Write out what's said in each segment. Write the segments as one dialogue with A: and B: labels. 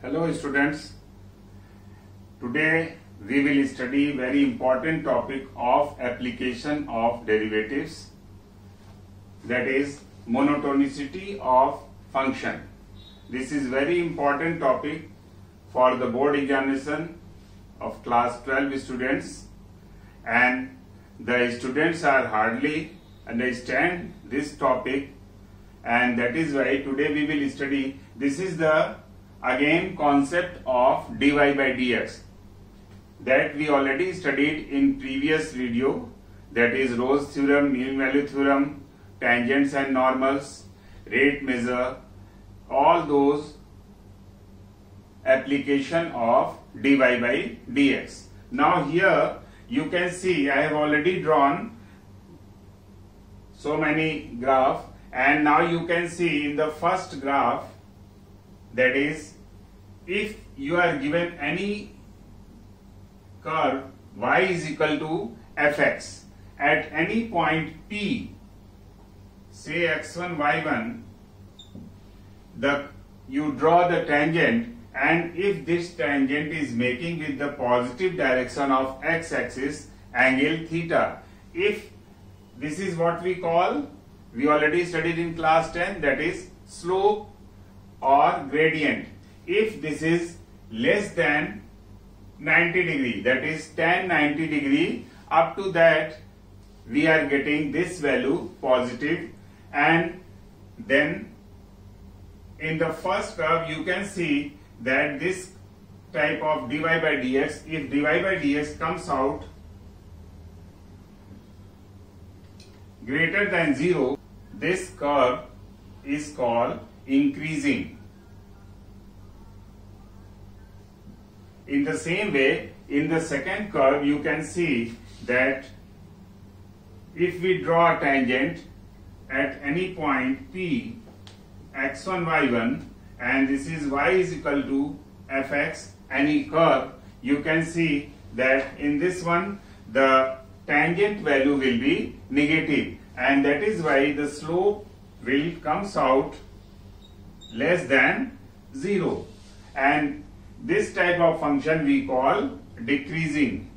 A: Hello students, today we will study very important topic of application of derivatives, that is monotonicity of function. This is very important topic for the board examination of class 12 students, and the students are hardly understand this topic, and that is why today we will study. This is the again concept of dy by dx that we already studied in previous video, that is Rolle's theorem, mean value theorem, tangents and normals, rate measure, all those application of dy by dx. Now here you can see I have already drawn so many graph, and now you can see in the first graph, that is, if you are given any curve y is equal to fx at any point p, say x1 y1, you draw the tangent, and if this tangent is making with the positive direction of x-axis angle theta, if this is what we call, we already studied in class 10, that is slope or gradient. If this is less than 90 degree, that is tan 90 degree, up to that we are getting this value positive. And then in the first curve you can see that this type of dy by dx, if dy by dx comes out greater than 0, this curve is called increasing. In the same way, in the second curve you can see that if we draw a tangent at any point p, x1 y1, and this is y is equal to fx, any curve, you can see that in this one the tangent value will be negative, and that is why the slope will comes out less than 0, and this type of function we call decreasing.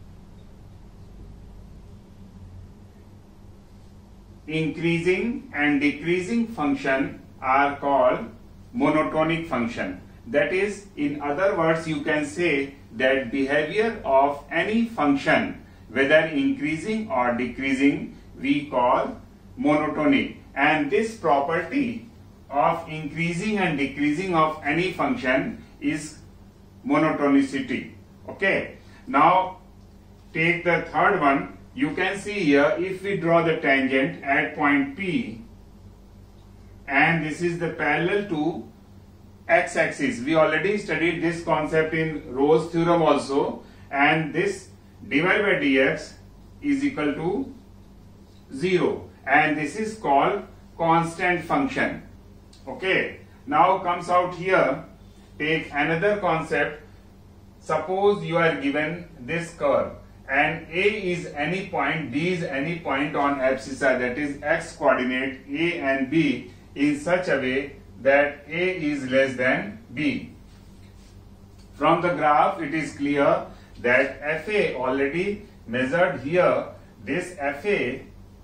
A: Increasing and decreasing function are called monotonic function. That is, in other words, you can say that behavior of any function, whether increasing or decreasing, we call monotonic. And this property of increasing and decreasing of any function is monotonicity. Okay. Now take the third one. You can see here, if we draw the tangent at point P, and this is the parallel to x-axis. We already studied this concept in Rolle's theorem also, and this dy by dx is equal to 0, and this is called constant function. Okay. Now comes out here, take another concept. Suppose you are given this curve, and A is any point, B is any point on abscissa, that is x coordinate A and B, in such a way that A is less than B. From the graph it is clear that FA already measured here, this FA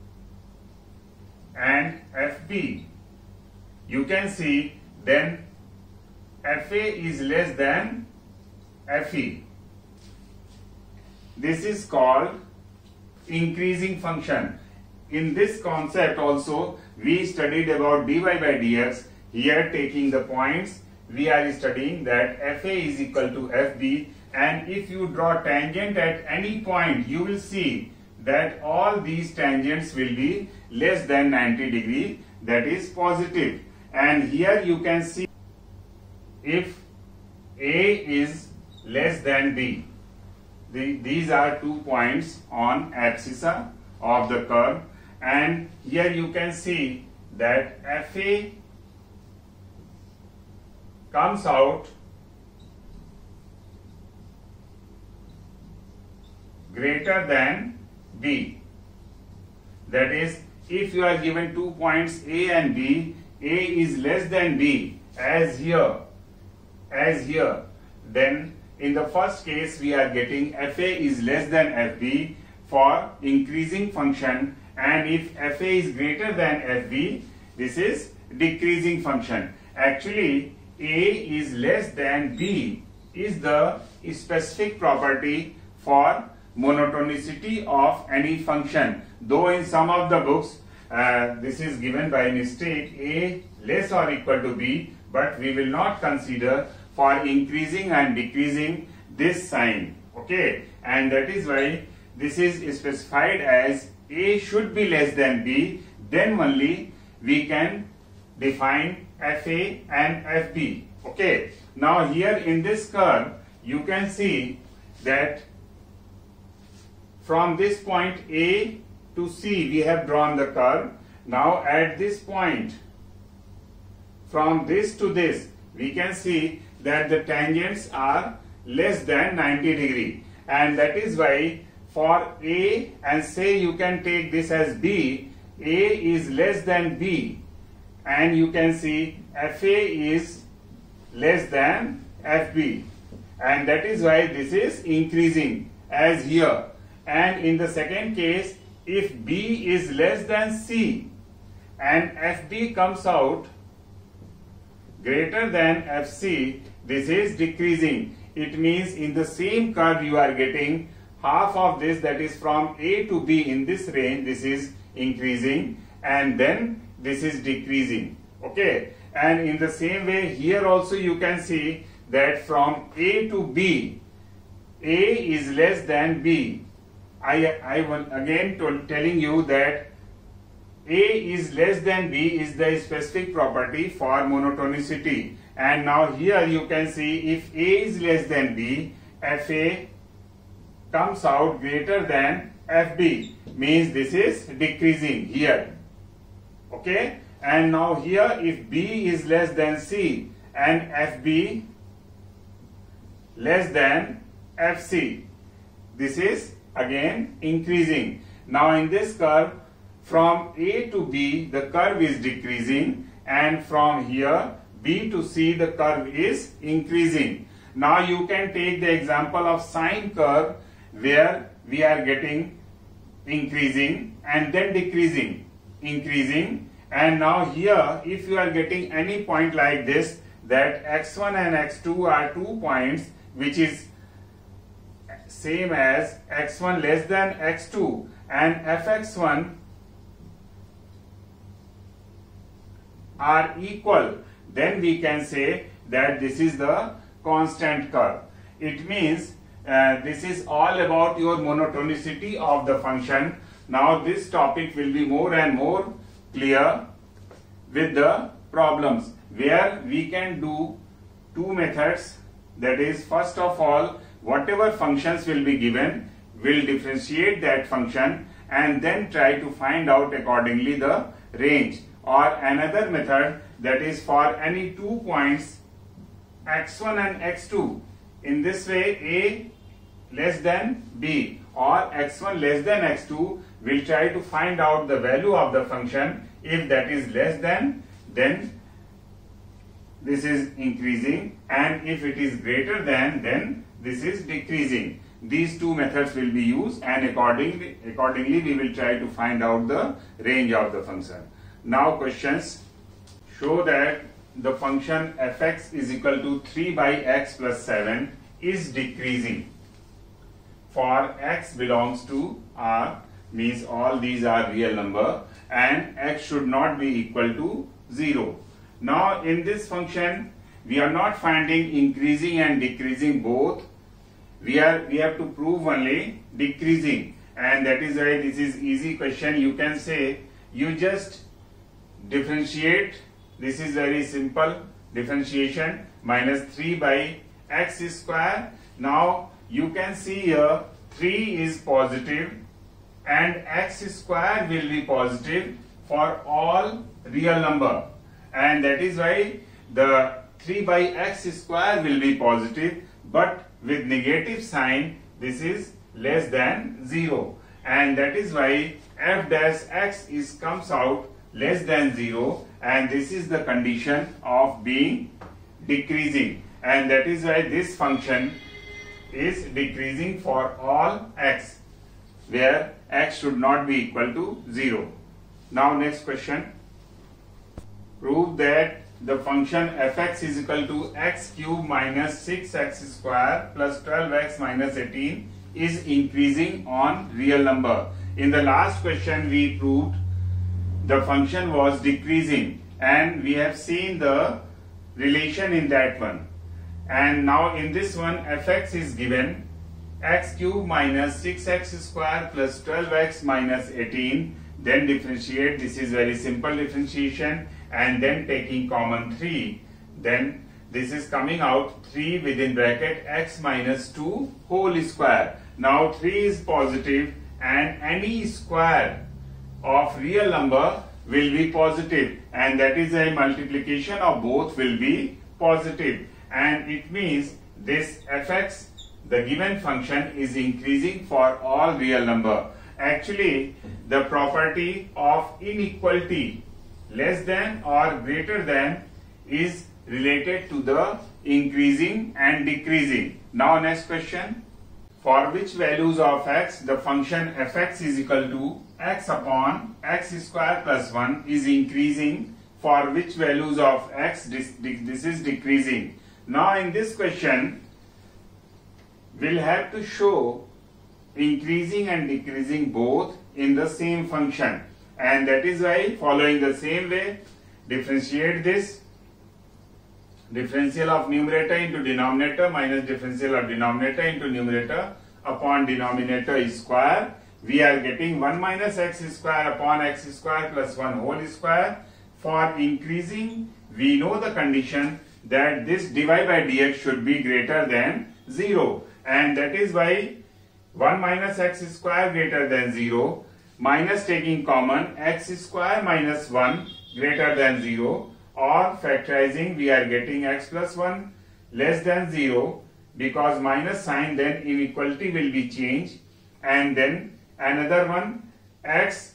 A: and FB, you can see then FA is less than FE. This is called increasing function. In this concept also we studied about dy by dx. Here, taking the points, we are studying that FA is equal to FB, and if you draw tangent at any point, you will see that all these tangents will be less than 90 degree, that is positive. And here you can see if A is less than B. These are 2 points on abscissa of the curve, and here you can see that FA comes out greater than B. That is, if you are given 2 points A and B, A is less than B, as here as here, then in the first case we are getting fa is less than fb for increasing function, and if fa is greater than fb, this is decreasing function. Actually, a is less than b is the specific property for monotonicity of any function. Though in some of the books this is given by mistake, a less or equal to b, but we will not consider for increasing and decreasing this sign. Okay, and that is why this is specified as a should be less than b, then only we can define fa and fb. Okay, now here in this curve you can see that from this point A to C we have drawn the curve. Now at this point, from this to this, we can see that the tangents are less than 90 degree, and that is why for A, and say you can take this as B, A is less than B, and you can see FA is less than FB, and that is why this is increasing as here. And in the second case, if B is less than C and FB comes out greater than FC, this is decreasing. It means in the same curve you are getting half of this, that is from A to B in this range, this is increasing, and then this is decreasing. Okay, and in the same way here also you can see that from A to B, A is less than B. I will again telling you that A is less than B is the specific property for monotonicity. And now here you can see if A is less than B, FA comes out greater than FB, means this is decreasing here. Okay, and now here if B is less than C and FB less than FC, this is again increasing. Now in this curve, from A to B the curve is decreasing, and from here B to C the curve is increasing. Now you can take the example of sine curve where we are getting increasing and then decreasing, increasing, and now here if you are getting any point like this, that x1 and x2 are 2 points which is same as x1 less than x2, and fx1 are equal, then we can say that this is the constant curve. It means this is all about your monotonicity of the function. Now this topic will be more and more clear with the problems, where we can do two methods. That is, first of all, whatever functions will be given, we'll differentiate that function and then try to find out accordingly the range. Or another method, that is for any 2 points x1 and x2, in this way A less than B or x1 less than x2, we'll try to find out the value of the function. If that is less than, then this is increasing, and if it is greater than, then this is decreasing. These two methods will be used, and accordingly we will try to find out the range of the function. Now questions. Show that the function fx is equal to 3 by x plus 7 is decreasing for x belongs to R, means all these are real number, and x should not be equal to 0. Now in this function we are not finding increasing and decreasing both. We have to prove only decreasing, and that is why this is easy question. You can say you just differentiate. This is very simple differentiation. Minus 3 by x square. Now you can see here 3 is positive and x square will be positive for all real number, and that is why the 3 by x square will be positive, but with negative sign this is less than 0, and that is why f dash x comes out less than 0, and this is the condition of being decreasing. and that is why this function is decreasing for all x, where x should not be equal to 0. Now next question. Prove that the function fx is equal to x cube minus 6x square plus 12x minus 18 is increasing on real number. In the last question we proved the function was decreasing, and we have seen the relation in that one. And now in this one fx is given x cube minus 6x square plus 12x minus 18. Then differentiate. This is very simple differentiation, and then taking common 3, then this is coming out 3 within bracket x minus 2 whole square. Now 3 is positive and any square of real number will be positive, and that is a multiplication of both will be positive, and it means this fx, the given function, is increasing for all real number. Actually, the property of inequality less than or greater than is related to the increasing and decreasing. Now next question. For which values of x the function fx is equal to x upon x square plus 1 is increasing, for which values of x this is decreasing. Now in this question we'll have to show increasing and decreasing both in the same function, and that is why following the same way differentiate this. Differential of numerator into denominator minus differential of denominator into numerator upon denominator is square. We are getting 1 minus x square upon x square plus 1 whole square. For increasing, we know the condition that this dy by dx should be greater than 0, and that is why 1 minus x square greater than 0 minus taking common x square minus 1 greater than 0, or factorizing we are getting x plus 1 less than 0, because minus sign then inequality will be changed, and then another one x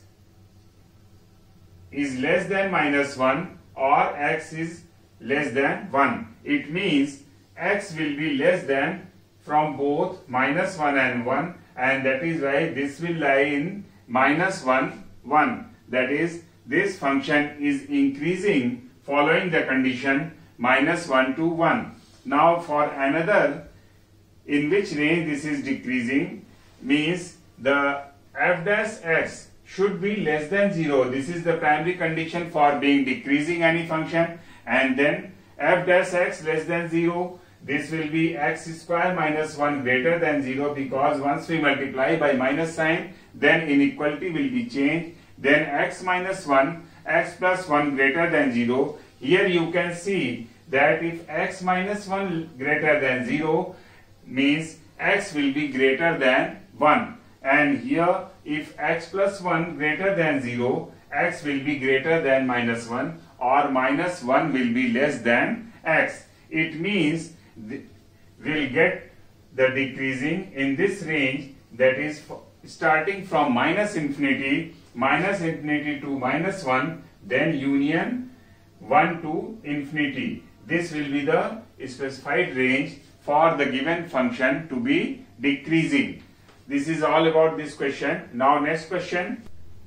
A: is less than minus 1 or x is less than 1. It means x will be less than from both minus 1 and 1, and that is why this will lie in minus 1, 1. That is, this function is increasing following the condition minus 1 to 1. Now for another in which range this is decreasing, means the f dash x should be less than 0. This is the primary condition for being decreasing any function, and then f dash x less than 0. This will be x square minus 1 greater than 0, because once we multiply by minus sign, then inequality will be changed. Then x minus 1, x plus 1 greater than 0. Here you can see that if x minus 1 greater than 0 means x will be greater than 1. And here if x plus 1 greater than 0, x will be greater than minus 1, or minus 1 will be less than x. It means we'll get the decreasing in this range, that is starting from minus infinity to minus 1, then union 1 to infinity. This will be the specified range for the given function to be decreasing. This is all about this question. Now next question.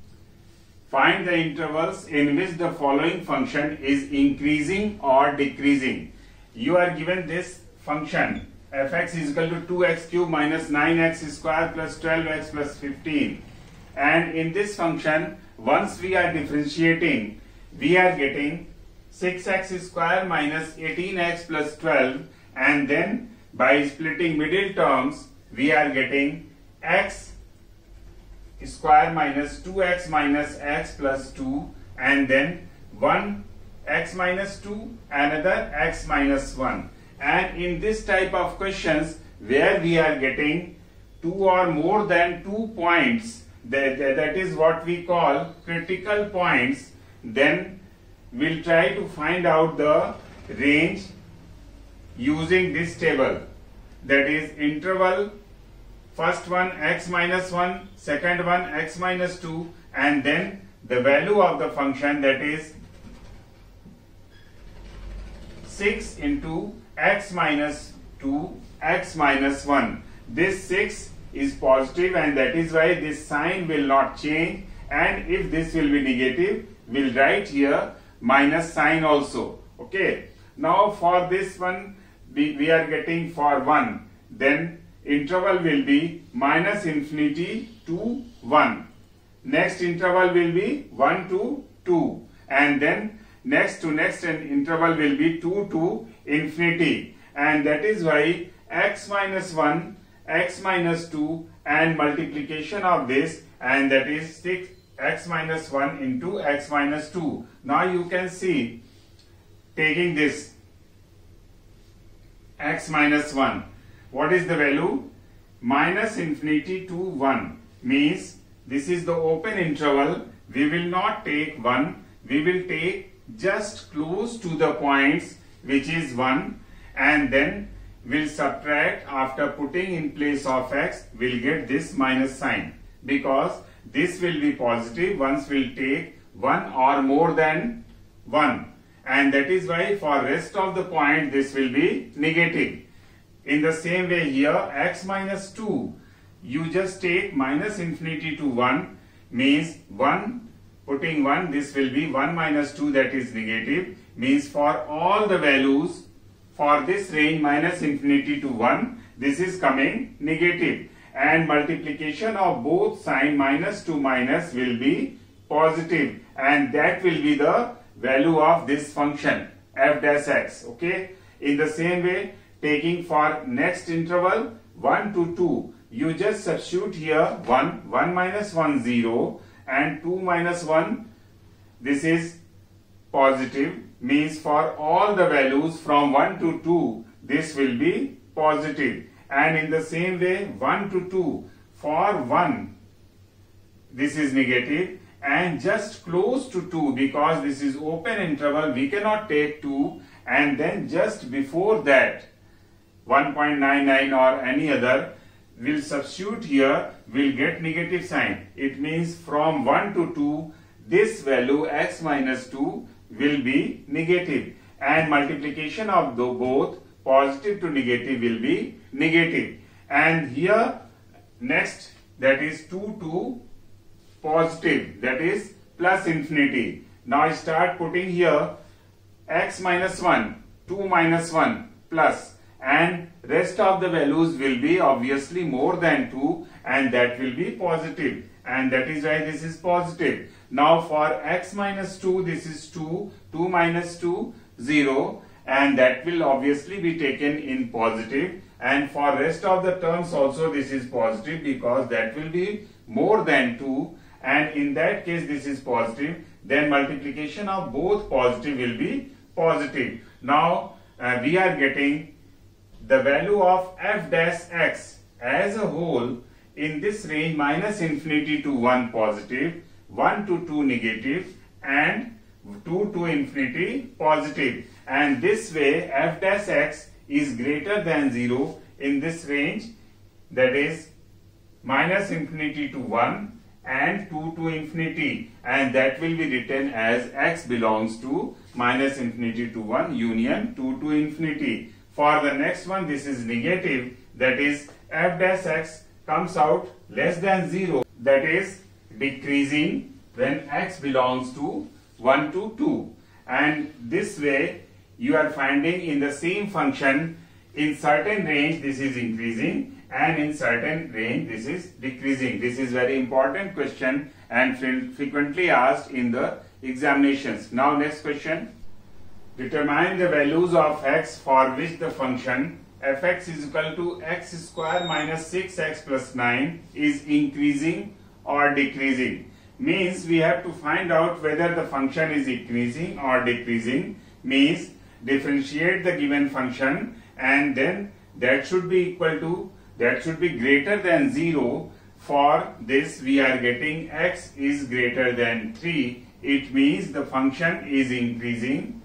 A: Find the intervals in which the following function is increasing or decreasing. You are given this function fx is equal to 2x cube minus 9x square plus 12x plus 15, and in this function once we are differentiating we are getting 6x square minus 18x plus 12, and then by splitting middle terms we are getting x square minus 2x minus x plus 2, and then 1 x minus 2, another x minus 1. And in this type of questions where we are getting 2 or more than 2 points, that is what we call critical points, then we'll try to find out the range using this table. That is interval, first one x minus 1, second one x minus 2, and then the value of the function, that is 6 into x minus 2, x minus 1. This 6 is positive and that is why this sign will not change, and if this will be negative, we'll write here minus sign also. Okay. Now for this one, we are getting for 1, then interval will be minus infinity to 1. Next interval will be 1 to 2, and then next to next interval will be 2 to infinity, and that is why x minus 1, x minus 2 and multiplication of this, and that is 6 x minus 1 into x minus 2. Now you can see, taking this x minus 1, what is the value? Minus infinity to 1 means this is the open interval. We will not take 1, we will take just close to the points which is 1, and then we'll subtract. After putting in place of x, we'll get this minus sign, because this will be positive once we'll take 1 or more than 1, and that is why for rest of the point this will be negative. In the same way here, x minus 2, you just take minus infinity to 1 means 1, putting 1, this will be 1 minus 2, that is negative, means for all the values for this range minus infinity to 1, this is coming negative, and multiplication of both sign minus to minus will be positive, and that will be the value of this function f dash x. Okay. In the same way, taking for next interval 1 to 2, you just substitute here 1, 1 minus 1 0, and 2 minus 1, this is positive, means for all the values from 1 to 2 this will be positive, and in the same way 1 to 2, for 1 this is negative, and just close to 2, because this is open interval, we cannot take 2, and then just before that 1.99 or any other, we'll substitute here, we'll get negative sign. It means from 1 to 2, this value x minus 2 will be negative, and multiplication of both positive to negative will be negative, and here next, that is 2 to positive, that is plus infinity. Now I start putting here x minus 1, 2 minus 1 plus, and rest of the values will be obviously more than 2, and that will be positive, and that is why this is positive. Now for x minus 2, this is 2, 2 minus 2, 0, and that will obviously be taken in positive, and for rest of the terms also this is positive, because that will be more than 2, and in that case this is positive, then multiplication of both positive will be positive. Now we are getting the value of f dash x as a whole in this range minus infinity to 1 positive, 1 to 2 negative, and 2 to infinity positive, and this way f dash x is greater than 0 in this range, that is minus infinity to 1 and 2 to infinity, and that will be written as x belongs to minus infinity to 1 union 2 to infinity. For the next one, this is negative, that is f dash x comes out less than 0, that is decreasing when x belongs to 1 to 2, and this way you are finding in the same function, in certain range this is increasing and in certain range this is decreasing. This is very important question and frequently asked in the examinations. Now next question. Determine the values of x for which the function fx is equal to x square minus 6x plus 9 is increasing or decreasing. Means we have to find out whether the function is increasing or decreasing. Means differentiate the given function, and then that should be equal to, that should be greater than 0. For this we are getting x is greater than 3. It means the function is increasing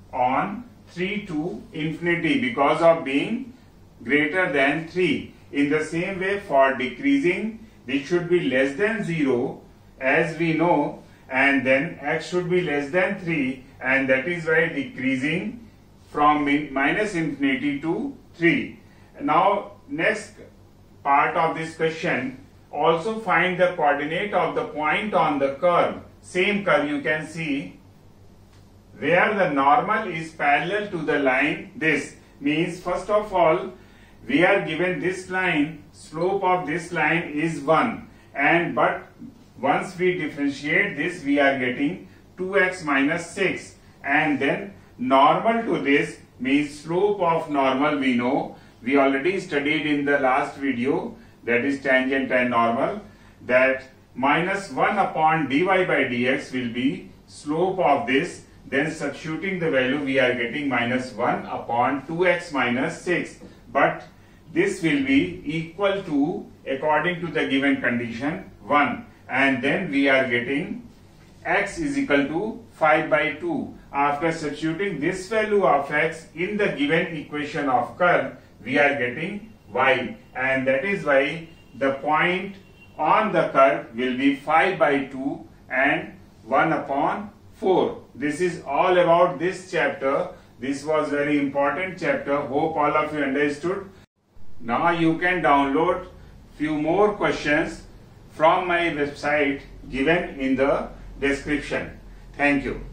A: on 3 to infinity because of being greater than 3. In the same way, for decreasing, this should be less than 0 as we know, and then x should be less than 3, and that is why decreasing from minus infinity to 3. Now next part of this question, also find the coordinate of the point on the curve. Same curve you can see where the normal is parallel to the line. This means first of all we are given this line, slope of this line is 1, and but once we differentiate this we are getting 2x minus 6, and then normal to this means slope of normal we know, we already studied in the last video, that is tangent and normal, that minus 1 upon dy by dx will be slope of this. Then substituting the value we are getting minus 1 upon 2x minus 6, but this will be equal to, according to the given condition, 1, and then we are getting x is equal to 5 by 2. After substituting this value of x in the given equation of curve, we are getting y, and that is why the point on the curve will be 5 by 2 and 1 upon 4. This is all about this chapter. This was very important chapter. Hope all of you understood. Now you can download few more questions from my website given in the description. Thank you.